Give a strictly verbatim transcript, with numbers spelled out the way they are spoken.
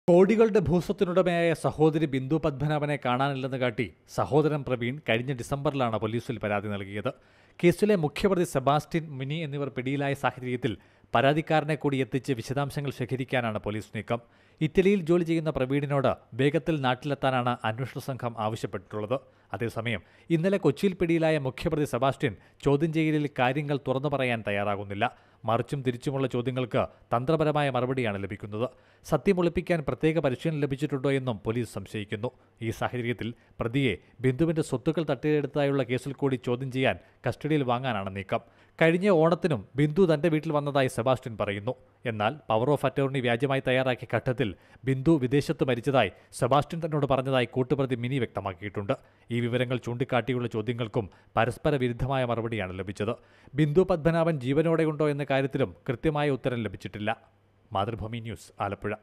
കോടികളുടെ ഭൂസ്വത്തിനുടമയായ സഹോദരി ബിന്ദു പദ്മനാഭനെ കാണാനില്ലെന്ന് കാട്ടി സഹോദരൻ പ്രവീൺ കഴിഞ്ഞ ഡിസംബറിലാണ് പോലീസിൽ പരാതി നൽകിയത്. കേസിലെ മുഖ്യപ്രതി സെബാസ്റ്റ്യൻ, മിനി എന്നിവർ പിടിയിലായ സാഹചര്യത്തിൽ പരാതിക്കാരനെ കൂടി എത്തിച്ച് വിശദാംശങ്ങൾ ശേഖരിക്കാനാണ് പോലീസ് നീക്കം. ഇറ്റലിയിൽ ജോലി ചെയ്യുന്ന പ്രവീണിനോട് വേഗത്തിൽ നാട്ടിലെത്താനാണ് അന്വേഷണ സംഘം ആവശ്യപ്പെട്ടിട്ടുള്ളത്. അതേസമയം ഇന്നലെ കൊച്ചിയിൽ പിടിയിലായ മുഖ്യപ്രതി സെബാസ്റ്റ്യൻ ചോദ്യം ചെയ്യലിൽ കാര്യങ്ങൾ തുറന്നു പറയാൻ തയ്യാറാകുന്നില്ല. മറിച്ചും തിരിച്ചുമുള്ള ചോദ്യങ്ങൾക്ക് തന്ത്രപരമായ മറുപടിയാണ് ലഭിക്കുന്നത്. സത്യം ഒളിപ്പിക്കാൻ പ്രത്യേക പരിശീലനം ലഭിച്ചിട്ടുണ്ടോ എന്നും പോലീസ് സംശയിക്കുന്നു. ഈ സാഹചര്യത്തിൽ പ്രതിയെ ബിന്ദുവിന്റെ സ്വത്തുക്കൾ തട്ടിയെടുത്തായുള്ള കേസിൽ കൂടി ചോദ്യം ചെയ്യാൻ കസ്റ്റഡിയിൽ വാങ്ങാനാണ് നീക്കം. കഴിഞ്ഞ ഓണത്തിനും ബിന്ദു തന്റെ വീട്ടിൽ വന്നതായി സെബാസ്റ്റ്യൻ പറയുന്നു. എന്നാൽ പവർ ഓഫ് അറ്റോർണി വ്യാജമായി തയ്യാറാക്കിയ ഘട്ടത്തിൽ ബിന്ദു വിദേശത്ത് മരിച്ചതായി സെബാസ്റ്റ്യൻ തന്നോട് പറഞ്ഞതായി കൂട്ടുപ്രതി മിനി വ്യക്തമാക്കിയിട്ടുണ്ട്. ഈ വിവരങ്ങൾ ചൂണ്ടിക്കാട്ടിയുള്ള ചോദ്യങ്ങൾക്കും പരസ്പര വിരുദ്ധമായ മറുപടിയാണ് ലഭിച്ചത്. ബിന്ദു പദ്മനാഭൻ ജീവനോടെയുണ്ടോ എന്ന കാര്യത്തിലും കൃത്യമായ ഉത്തരം ലഭിച്ചിട്ടില്ല. മാതൃഭൂമി ന്യൂസ്, ആലപ്പുഴ.